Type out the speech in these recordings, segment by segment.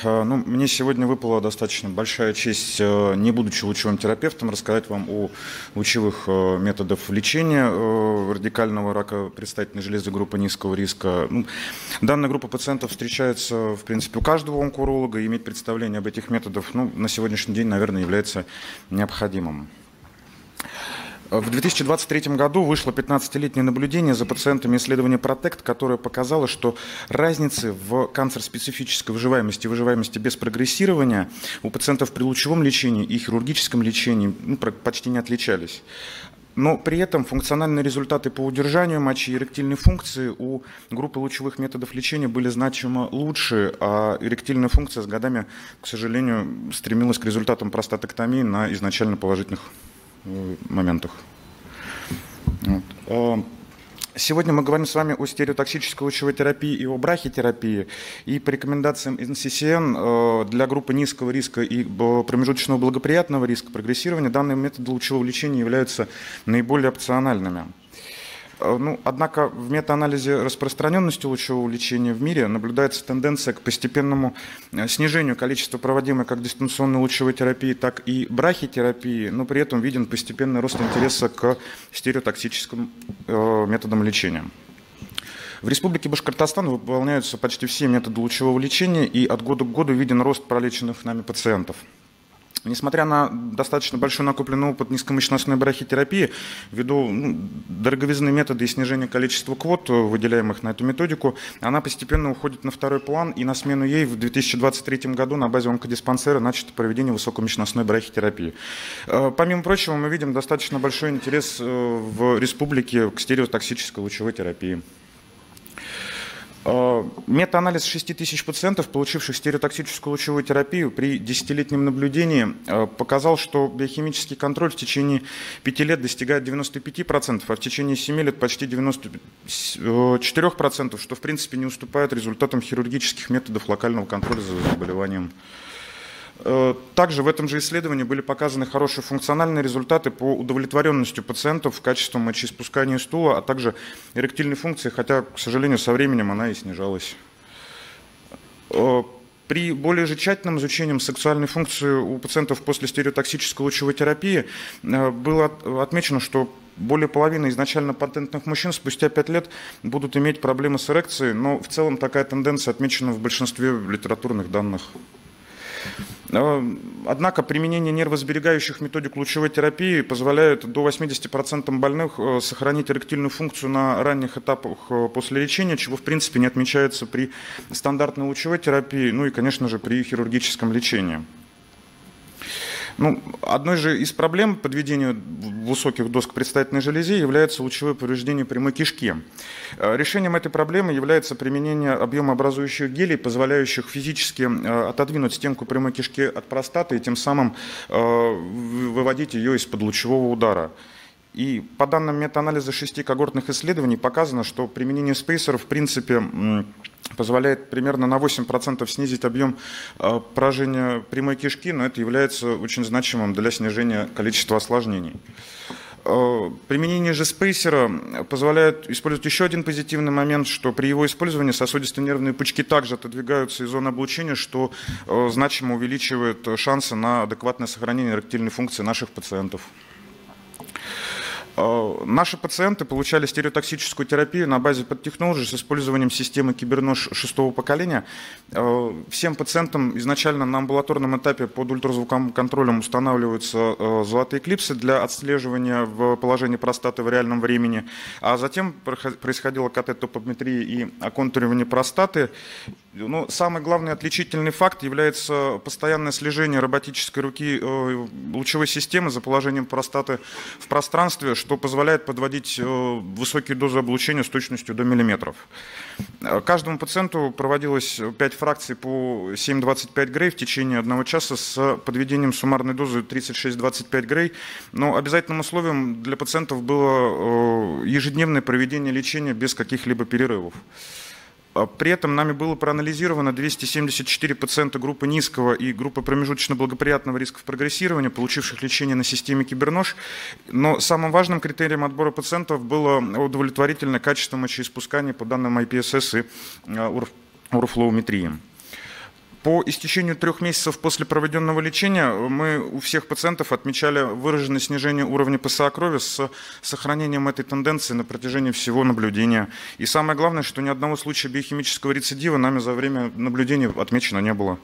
Ну, мне сегодня выпала достаточно большая честь, не будучи лучевым терапевтом, рассказать вам о лучевых методах лечения радикального рака предстательной железы группы низкого риска. Ну, данная группа пациентов встречается, в принципе, у каждого онкоуролога, и иметь представление об этих методах, ну, на сегодняшний день, наверное, является необходимым. В 2023 году вышло 15-летнее наблюдение за пациентами исследования PROTECT, которое показало, что разницы в канцер-специфической выживаемости и выживаемости без прогрессирования у пациентов при лучевом лечении и хирургическом лечении почти не отличались. Но при этом функциональные результаты по удержанию мочи и эректильной функции у группы лучевых методов лечения были значимо лучше, а эректильная функция с годами, к сожалению, стремилась к результатам простатэктомии на изначально положительных моментах. Вот. Сегодня мы говорим с вами о стереотоксической лучевой терапии и о брахитерапии. И по рекомендациям NCCN для группы низкого риска и промежуточного благоприятного риска прогрессирования данные методы лучевого лечения являются наиболее опциональными. Ну, однако в метаанализе распространенности лучевого лечения в мире наблюдается тенденция к постепенному снижению количества проводимой как дистанционной лучевой терапии, так и брахитерапии, но при этом виден постепенный рост интереса к стереотоксическим методам лечения. В Республике Башкортостан выполняются почти все методы лучевого лечения, и от года к году виден рост пролеченных нами пациентов. Несмотря на достаточно большой накопленный опыт низкомощностной брахитерапии, ввиду дороговизны метода и снижения количества квот, выделяемых на эту методику, она постепенно уходит на второй план, и на смену ей в 2023 году на базе онкодиспансера начато проведение высокомощностной брахитерапии. Помимо прочего, мы видим достаточно большой интерес в республике к стереотоксической лучевой терапии. Метаанализ 6000 пациентов, получивших стереотоксическую лучевую терапию, при 10-летнем наблюдении показал, что биохимический контроль в течение 5 лет достигает 95%, а в течение 7 лет почти 94%, что в принципе не уступает результатам хирургических методов локального контроля за заболеванием. Также в этом же исследовании были показаны хорошие функциональные результаты по удовлетворенности пациентов качеством мочеиспускания стула, а также эректильной функции, хотя, к сожалению, со временем она и снижалась. При более же тщательном изучении сексуальной функции у пациентов после стереотоксической лучевой терапии было отмечено, что более половины изначально патентных мужчин спустя 5 лет будут иметь проблемы с эрекцией, но в целом такая тенденция отмечена в большинстве литературных данных. Однако применение нервосберегающих методик лучевой терапии позволяет до 80% больных сохранить эректильную функцию на ранних этапах после лечения, чего в принципе не отмечается при стандартной лучевой терапии, ну и, конечно же, при хирургическом лечении. Ну, одной же из проблем подведения высоких доз к предстательной железе является лучевое повреждение прямой кишки. Решением этой проблемы является применение объемообразующих гелей, позволяющих физически отодвинуть стенку прямой кишки от простаты и тем самым выводить ее из-под лучевого удара. И по данным метаанализа 6 когортных исследований показано, что применение спейсеров в принципе позволяет примерно на 8% снизить объем поражения прямой кишки, но это является очень значимым для снижения количества осложнений. Применение же спейсера позволяет использовать еще один позитивный момент, что при его использовании сосудистые нервные пучки также отодвигаются из зоны облучения, что значимо увеличивает шансы на адекватное сохранение эректильной функции наших пациентов. Наши пациенты получали стереотоксическую терапию на базе PadTechnology с использованием системы Кибернож 6-го поколения. Всем пациентам изначально на амбулаторном этапе под ультразвуковым контролем устанавливаются золотые клипсы для отслеживания в положении простаты в реальном времени, а затем происходила КТ-топометрия и оконтуривание простаты. Но самый главный отличительный факт является постоянное слежение роботической руки лучевой системы за положением простаты в пространстве, что позволяет подводить высокие дозы облучения с точностью до миллиметров. Каждому пациенту проводилось 5 фракций по 7,25 Грей в течение 1 часа с подведением суммарной дозы 36,25 Грей, но обязательным условием для пациентов было ежедневное проведение лечения без каких-либо перерывов. При этом нами было проанализировано 274 пациента группы низкого и группы промежуточно благоприятного риска прогрессирования, получивших лечение на системе Кибернож. Но самым важным критерием отбора пациентов было удовлетворительное качество мочеиспускания по данным IPSS и урофлоуметрии. По истечению 3 месяцев после проведенного лечения мы у всех пациентов отмечали выраженное снижение уровня ПСА крови с сохранением этой тенденции на протяжении всего наблюдения. И самое главное, что ни одного случая биохимического рецидива нами за время наблюдения отмечено не было.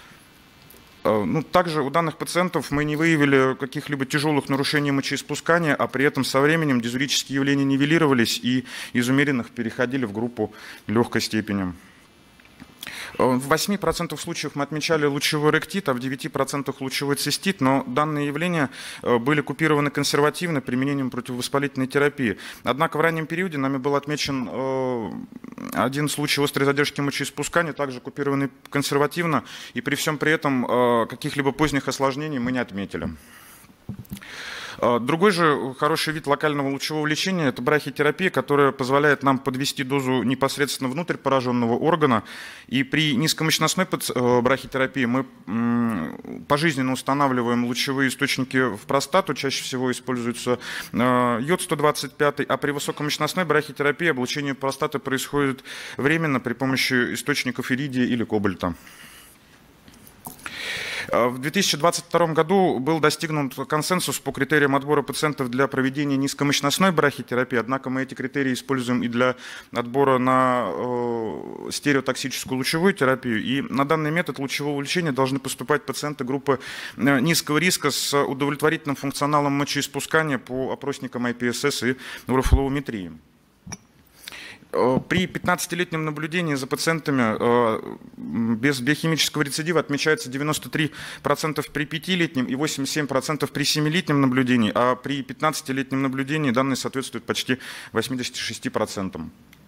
Также у данных пациентов мы не выявили каких-либо тяжелых нарушений мочеиспускания, а при этом со временем дизурические явления нивелировались и из умеренных переходили в группу легкой степени. В 8% случаев мы отмечали лучевой ректит, а в 9% лучевой цистит, но данные явления были купированы консервативно применением противовоспалительной терапии. Однако в раннем периоде нами был отмечен один случай острой задержки мочеиспускания, также купированный консервативно, и при всем при этом каких-либо поздних осложнений мы не отметили. Другой же хороший вид локального лучевого лечения – это брахитерапия, которая позволяет нам подвести дозу непосредственно внутрь пораженного органа. И при низкомощностной брахитерапии мы пожизненно устанавливаем лучевые источники в простату, чаще всего используется йод-125, а при высокомощностной брахитерапии облучение простаты происходит временно при помощи источников иридия или кобальта. В 2022 году был достигнут консенсус по критериям отбора пациентов для проведения низкомощностной брахитерапии, однако мы эти критерии используем и для отбора на стереотоксическую лучевую терапию. И на данный метод лучевого лечения должны поступать пациенты группы низкого риска с удовлетворительным функционалом мочеиспускания по опросникам IPSS и урофлоуметрии. При 15-летнем наблюдении за пациентами без биохимического рецидива отмечается 93% при 5-летнем и 87% при 7-летнем наблюдении, а при 15-летнем наблюдении данные соответствуют почти 86%.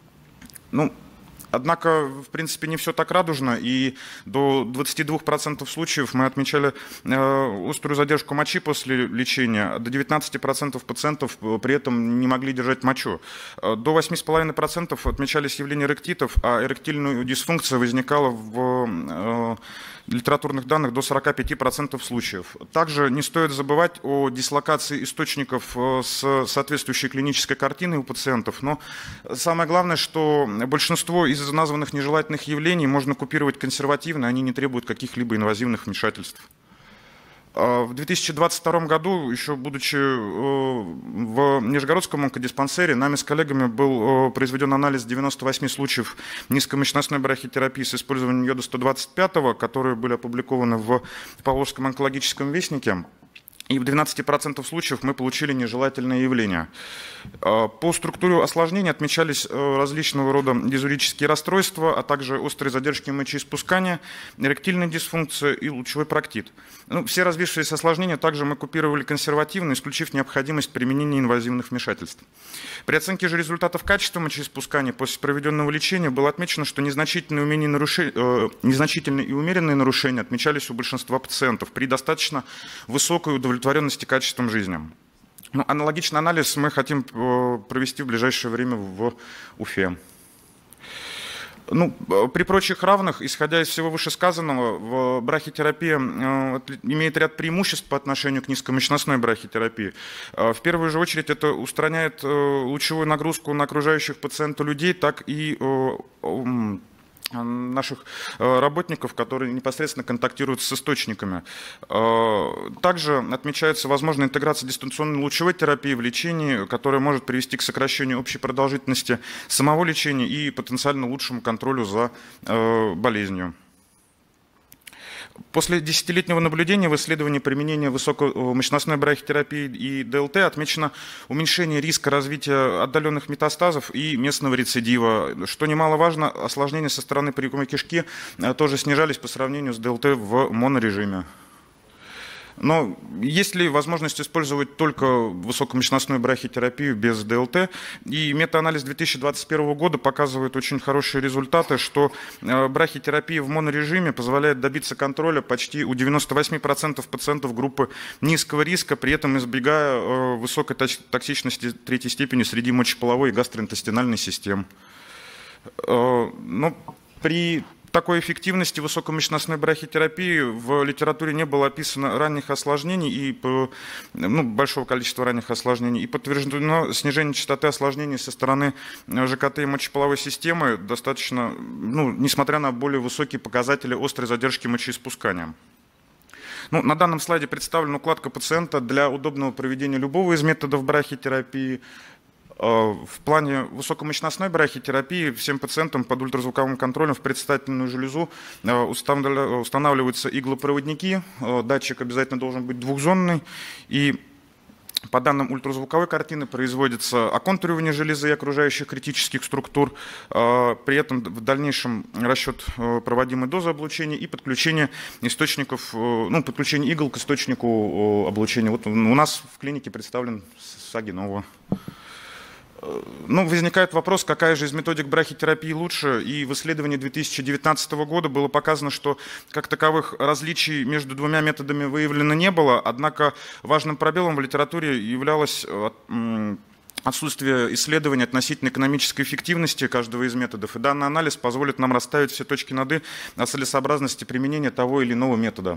Однако, в принципе, не все так радужно, и до 22% случаев мы отмечали острую задержку мочи после лечения, до 19% пациентов при этом не могли держать мочу. До 8,5% отмечались явления эректитов, а эректильная дисфункция возникала в литературных данных до 45% случаев. Также не стоит забывать о дислокации источников с соответствующей клинической картиной у пациентов, но самое главное, что большинство из названных нежелательных явлений можно купировать консервативно, они не требуют каких-либо инвазивных вмешательств. В 2022 году, еще будучи в Нижегородском онкодиспансере, нами с коллегами был произведен анализ 98 случаев низкомощностной брахитерапии с использованием йода-125, которые были опубликованы в Павловском онкологическом вестнике. И в 12% случаев мы получили нежелательные явления. По структуре осложнений отмечались различного рода дизурические расстройства, а также острые задержки мочеиспускания, эректильная дисфункция и лучевой проктит. Все развившиеся осложнения также мы купировали консервативно, исключив необходимость применения инвазивных вмешательств. При оценке же результатов качества мочеиспускания после проведенного лечения было отмечено, что незначительные и умеренные нарушения отмечались у большинства пациентов при достаточно высокой удовлетворенности качеством жизни. Аналогичный анализ мы хотим провести в ближайшее время в Уфе. При прочих равных, исходя из всего вышесказанного, брахитерапия имеет ряд преимуществ по отношению к низкомощностной брахитерапии. В первую же очередь это устраняет лучевую нагрузку на окружающих пациента людей, так и наших работников, которые непосредственно контактируют с источниками. Также отмечается возможная интеграция дистанционной лучевой терапии в лечении, которая может привести к сокращению общей продолжительности самого лечения и потенциально лучшему контролю за болезнью. После 10-летнего наблюдения в исследовании применения высокомощностной брахитерапии и ДЛТ отмечено уменьшение риска развития отдаленных метастазов и местного рецидива. Что немаловажно, осложнения со стороны прямой кишки тоже снижались по сравнению с ДЛТ в монорежиме. Но есть ли возможность использовать только высокомощностную брахитерапию без ДЛТ? И метаанализ 2021 года показывает очень хорошие результаты, что брахитерапия в монорежиме позволяет добиться контроля почти у 98% пациентов группы низкого риска, при этом избегая высокой токсичности третьей степени среди мочеполовой и гастроинтестинальной систем. Но при такой эффективности высокомощностной брахитерапии в литературе не было описано ранних осложнений и большого количества ранних осложнений, и подтверждено снижение частоты осложнений со стороны ЖКТ и мочеполовой системы достаточно, несмотря на более высокие показатели острой задержки мочеиспускания. На данном слайде представлена укладка пациента для удобного проведения любого из методов брахитерапии. В плане высокомощностной брахитерапии всем пациентам под ультразвуковым контролем в предстательную железу устанавливаются иглопроводники. Датчик обязательно должен быть двухзонный. И по данным ультразвуковой картины производится оконтуривание железы и окружающих критических структур, при этом в дальнейшем расчет проводимой дозы облучения и подключение источников, подключение игл к источнику облучения. Вот у нас в клинике представлен Сагинова. Возникает вопрос, какая же из методик брахитерапии лучше, и в исследовании 2019 года было показано, что как таковых различий между двумя методами выявлено не было, однако важным пробелом в литературе являлось отсутствие исследований относительно экономической эффективности каждого из методов, и данный анализ позволит нам расставить все точки над «и» о целесообразности применения того или иного метода.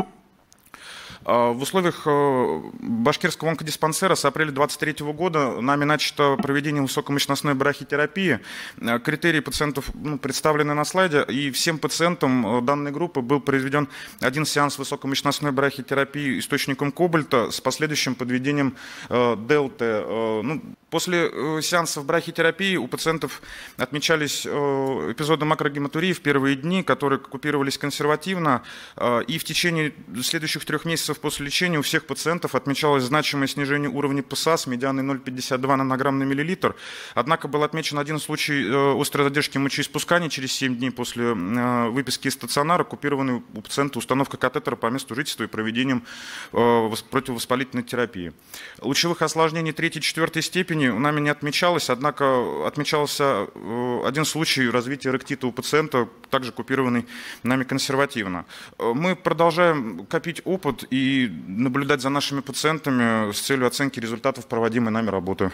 В условиях башкирского онкодиспансера с апреля 2023 года нами начато проведение высокомощностной брахитерапии. Критерии пациентов представлены на слайде, и всем пациентам данной группы был произведен один сеанс высокомощностной брахитерапии источником кобальта с последующим подведением дельты. После сеансов брахитерапии у пациентов отмечались эпизоды макрогематурии в первые дни, которые купировались консервативно, и в течение следующих 3 месяцев после лечения у всех пациентов отмечалось значимое снижение уровня ПСА с медианой 0,52 нанограмм на миллилитр. Однако был отмечен один случай острой задержки мочеиспускания через 7 дней после выписки из стационара, купированной у пациента установкой катетера по месту жительства и проведением противовоспалительной терапии. Лучевых осложнений 3-4 степени у нами не отмечалось, однако отмечался один случай развития ректита у пациента, также купированный нами консервативно. Мы продолжаем копить опыт и наблюдать за нашими пациентами с целью оценки результатов проводимой нами работы.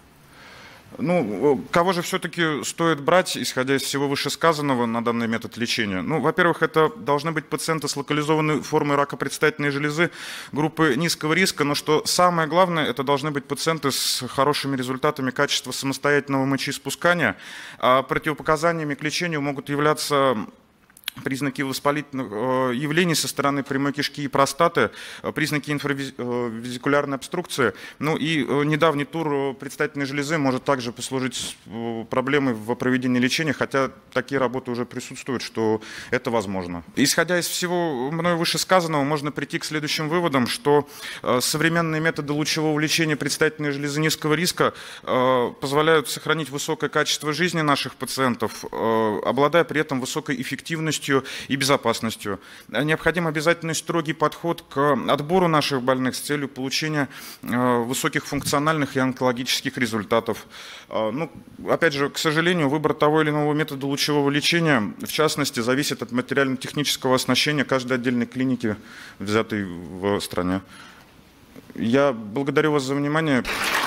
Кого же все-таки стоит брать, исходя из всего вышесказанного, на данный метод лечения? Во-первых, это должны быть пациенты с локализованной формой рака предстательной железы группы низкого риска, но что самое главное, это должны быть пациенты с хорошими результатами качества самостоятельного мочеиспускания. А противопоказаниями к лечению могут являться признаки воспалительных явлений со стороны прямой кишки и простаты, признаки инфравезикулярной обструкции. И недавний тур предстательной железы может также послужить проблемой в проведении лечения, хотя такие работы уже присутствуют, что это возможно. Исходя из всего мною вышесказанного, можно прийти к следующим выводам, что современные методы лучевого лечения предстательной железы низкого риска позволяют сохранить высокое качество жизни наших пациентов, обладая при этом высокой эффективностью и безопасностью. Необходим обязательно строгий подход к отбору наших больных с целью получения высоких функциональных и онкологических результатов. Опять же, к сожалению, выбор того или иного метода лучевого лечения, в частности, зависит от материально-технического оснащения каждой отдельной клиники, взятой в стране. Я благодарю вас за внимание.